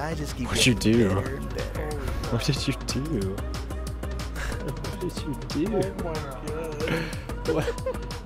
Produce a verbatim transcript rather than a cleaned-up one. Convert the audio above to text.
I just keep What'd you getting do? better and better. What did you do? What did you do? Oh my god. What?